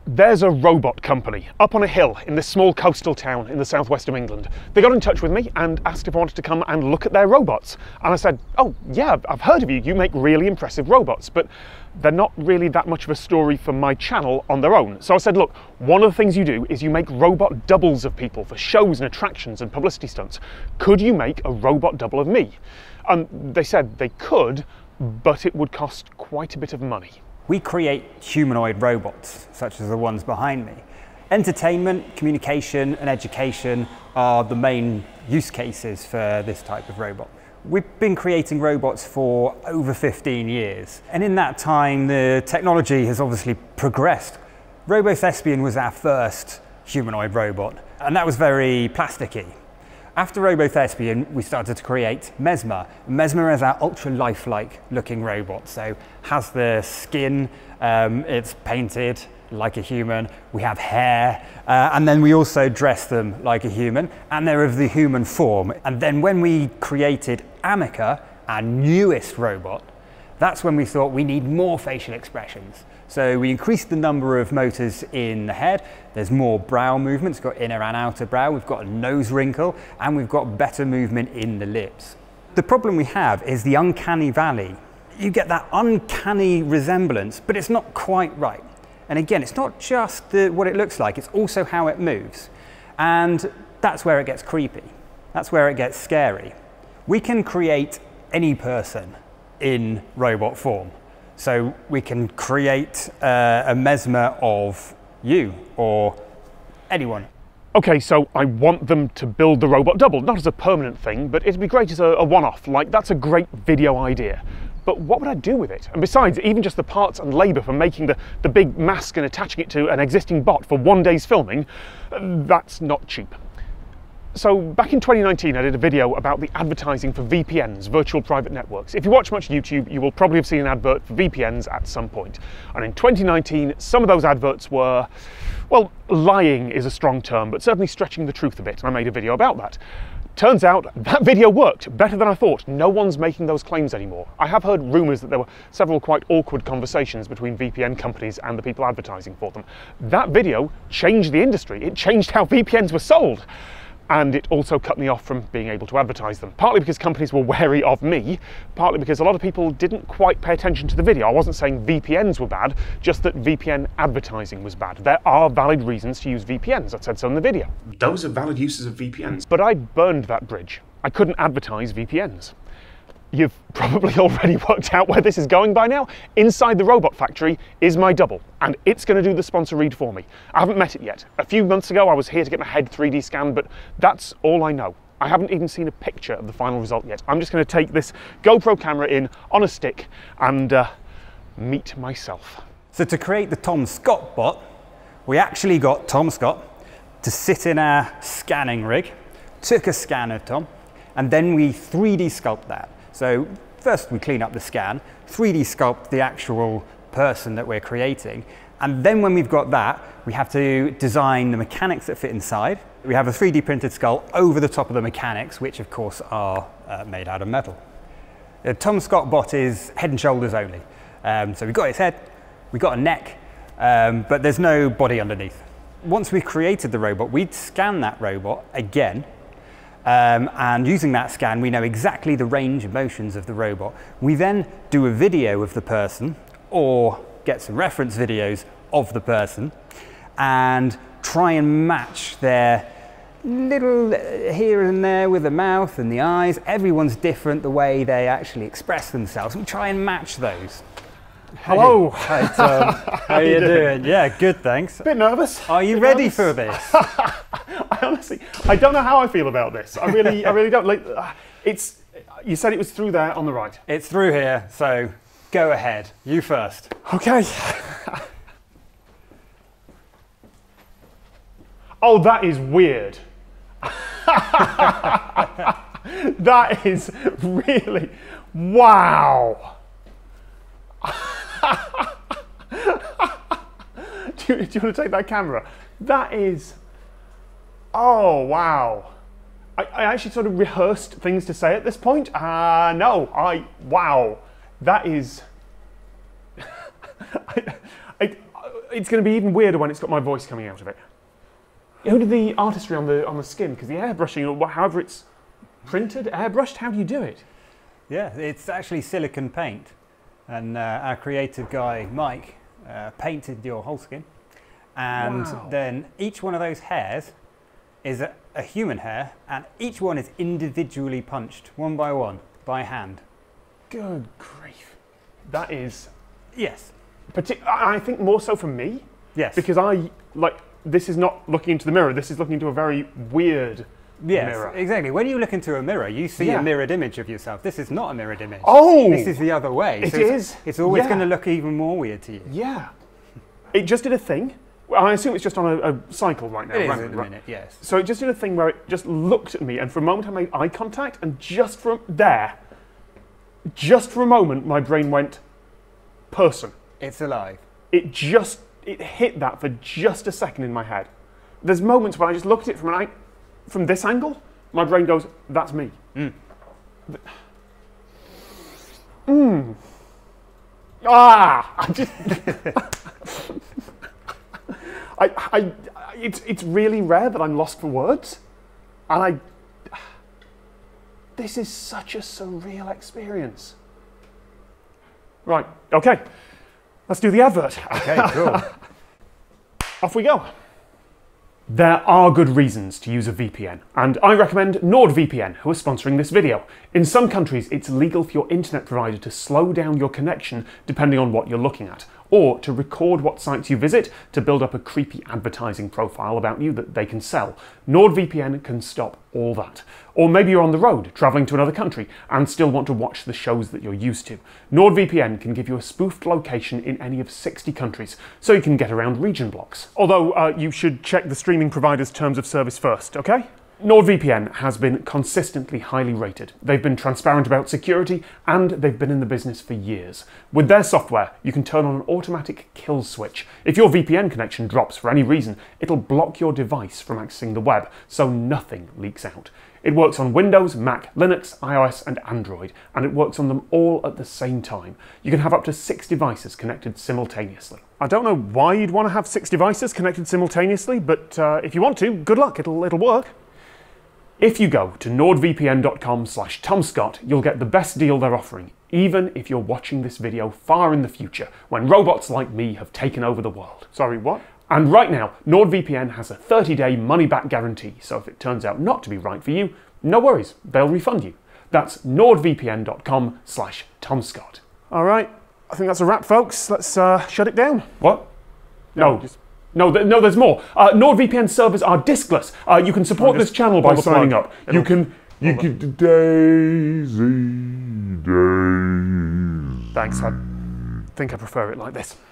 There's a robot company up on a hill in this small coastal town in the southwest of England. They got in touch with me and asked if I wanted to come and look at their robots. And I said, oh yeah, I've heard of you. You make really impressive robots, but they're not really that much of a story for my channel on their own. So I said, look, one of the things you do is you make robot doubles of people for shows and attractions and publicity stunts. Could you make a robot double of me? And they said they could, but it would cost quite a bit of money. We create humanoid robots, such as the ones behind me. Entertainment, communication, and education are the main use cases for this type of robot. We've been creating robots for over 15 years, and in that time the technology has obviously progressed. RoboThespian was our first humanoid robot, and that was very plasticky. After RoboThespian, we started to create Mesmer. Mesmer is our ultra lifelike looking robot, so has the skin, it's painted like a human, we have hair, and then we also dress them like a human, and they're of the human form. And then when we created Ameca, our newest robot, that's when we thought we need more facial expressions. So we increased the number of motors in the head. There's more brow movements, got inner and outer brow, we've got a nose wrinkle, and we've got better movement in the lips. The problem we have is the uncanny valley. You get that uncanny resemblance, but it's not quite right. And again, it's not just what it looks like, it's also how it moves. And that's where it gets creepy. That's where it gets scary. We can create any person in robot form. So we can create a Mesmer of you or anyone. Okay, so I want them to build the robot double, not as a permanent thing, but it'd be great as a one-off. Like, that's a great video idea. But what would I do with it? And besides, even just the parts and labour for making the big mask and attaching it to an existing bot for one day's filming, that's not cheap. So back in 2019, I did a video about the advertising for VPNs, virtual private networks. If you watch much YouTube, you will probably have seen an advert for VPNs at some point. And in 2019, some of those adverts were, well, lying is a strong term, but certainly stretching the truth a bit, and I made a video about that. Turns out that video worked better than I thought. No one's making those claims anymore. I have heard rumours that there were several quite awkward conversations between VPN companies and the people advertising for them. That video changed the industry. It changed how VPNs were sold. And it also cut me off from being able to advertise them. Partly because companies were wary of me, partly because a lot of people didn't quite pay attention to the video. I wasn't saying VPNs were bad, just that VPN advertising was bad. There are valid reasons to use VPNs, I said so in the video. Those are valid uses of VPNs. But I burned that bridge. I couldn't advertise VPNs. You've probably already worked out where this is going by now. Inside the robot factory is my double, and it's going to do the sponsor read for me. I haven't met it yet. A few months ago I was here to get my head 3D scanned, but that's all I know. I haven't even seen a picture of the final result yet. I'm just going to take this GoPro camera in on a stick and meet myself. So to create the Tom Scott bot, we actually got Tom Scott to sit in our scanning rig, took a scan of Tom, and then we 3D sculpt that. So first we clean up the scan, 3D sculpt the actual person that we're creating, and then when we've got that, we have to design the mechanics that fit inside. We have a 3D printed skull over the top of the mechanics, which of course are made out of metal. The Tom Scott bot is head and shoulders only. So we've got his head, we've got a neck, but there's no body underneath. Once we've created the robot, we'd scan that robot again, and using that scan, we know exactly the range of motions of the robot. We then do a video of the person, or get some reference videos of the person, and try and match their little here and there with the mouth and the eyes. Everyone's different the way they actually express themselves. We try and match those. Hello. Hey, Tom. How are you doing? Yeah, good, thanks. A bit nervous. Are you ready for this? I don't know how I feel about this. I really don't. Like, you said it was through there on the right. It's through here, so go ahead. You first. Okay. Oh, that is weird. That is really, wow. Do you want to take that camera? That is, oh wow. I actually sort of rehearsed things to say at this point. No, wow. That is, it's going to be even weirder when it's got my voice coming out of it. Who did the artistry on the skin? Because the airbrushing, or however it's printed, airbrushed, how do you do it? Yeah, it's actually silicone paint. And our creative guy, Mike, painted your whole skin. And then each one of those hairs is a human hair, and each one is individually punched, one by one, by hand. Good grief. That is... Yes. I think more so for me. Yes. Because this is not looking into the mirror, this is looking into a very weird mirror. Exactly. When you look into a mirror, you see a mirrored image of yourself. This is not a mirrored image. Oh! This is the other way. It is. It's always going to look even more weird to you. Yeah. It just did a thing. Well, I assume it's just on a cycle right now. It is at the minute, yes. So it just did a thing where it just looked at me, and for a moment I made eye contact, and just for a moment, my brain went, person. It's alive. It hit that for just a second in my head. There's moments when I just look at it from this angle, my brain goes, that's me. It's really rare that I'm lost for words, and this is such a surreal experience. Right, okay, let's do the advert. Okay, cool. Off we go. There are good reasons to use a VPN, and I recommend NordVPN, who are sponsoring this video. In some countries, it's legal for your internet provider to slow down your connection depending on what you're looking at, or to record what sites you visit to build up a creepy advertising profile about you that they can sell. NordVPN can stop all that. Or maybe you're on the road, traveling to another country, and still want to watch the shows that you're used to. NordVPN can give you a spoofed location in any of 60 countries, so you can get around region blocks. Although you should check the streaming provider's terms of service first, okay? NordVPN has been consistently highly rated. They've been transparent about security, and they've been in the business for years. With their software, you can turn on an automatic kill switch. If your VPN connection drops for any reason, it'll block your device from accessing the web, so nothing leaks out. It works on Windows, Mac, Linux, iOS, and Android, and it works on them all at the same time. You can have up to 6 devices connected simultaneously. I don't know why you'd want to have 6 devices connected simultaneously, but if you want to, good luck, it'll work. If you go to nordvpn.com/TomScott, you'll get the best deal they're offering, even if you're watching this video far in the future, when robots like me have taken over the world. Sorry, what? And right now, NordVPN has a 30-day money-back guarantee, so if it turns out not to be right for you, no worries, they'll refund you. That's nordvpn.com/TomScott. All right, I think that's a wrap, folks. Let's shut it down. What? No, No, there's more. NordVPN servers are diskless. You can support this channel by signing up. You can Daisy. Thanks. I think I prefer it like this.